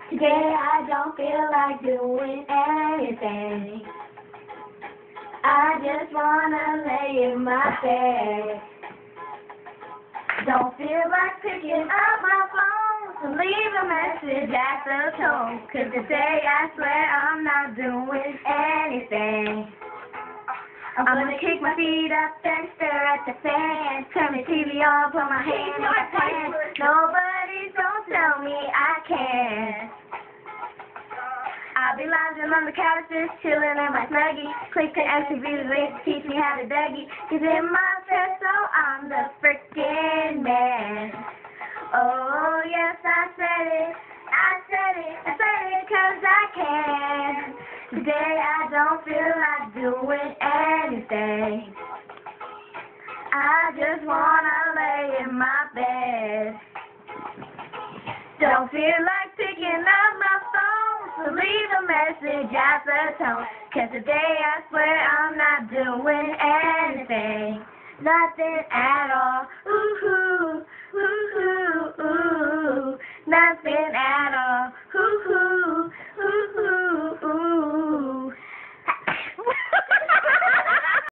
Today I don't feel like doing anything. I just wanna lay in my bed. Don't feel like picking up my phone to leave a message at the tone. 'Cause today I swear I'm not doing anything. I'm gonna kick my feet up and stare at the fan. Turn the TV on, put my hand in my pants. Nobody's gonna tell me I can't. I'll be lounging on the couch, just chilling in my snuggie. Click the MTV to teach me how to Dougie. He's in my chest, so I'm the frickin' man. Oh, yes, I said it. I said it 'cause I can. Today I don't feel like doing anything. I just wanna lay in my bed. Don't feel like picking up my phone to leave a message at the tone. 'Cause today I swear I'm not doing anything. Nothing at all. Ooh, ooh, ooh, ooh. Nothing at all.